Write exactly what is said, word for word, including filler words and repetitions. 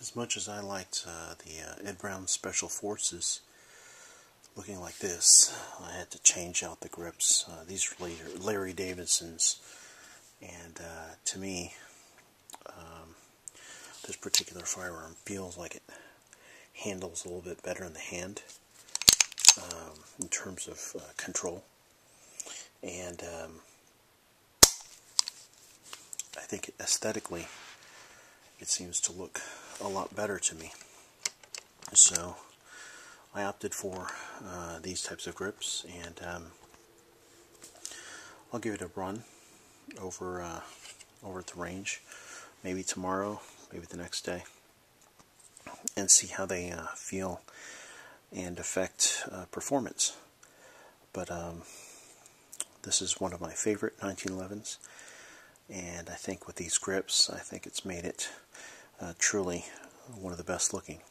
as much as I liked uh, the uh, Ed Brown Special Forces looking like this, I had to change out the grips. Uh, these are Larry Davidsons, and uh, to me, um, this particular firearm feels like it handles a little bit better in the hand um, in terms of uh, control, and um, I think aesthetically it seems to look a lot better to me. So I opted for uh, these types of grips, and um, I'll give it a run over uh, over at the range, maybe tomorrow, maybe the next day, and see how they uh, feel and affect uh, performance. But um, this is one of my favorite nineteen elevens, and I think with these grips, I think it's made it uh, truly one of the best looking.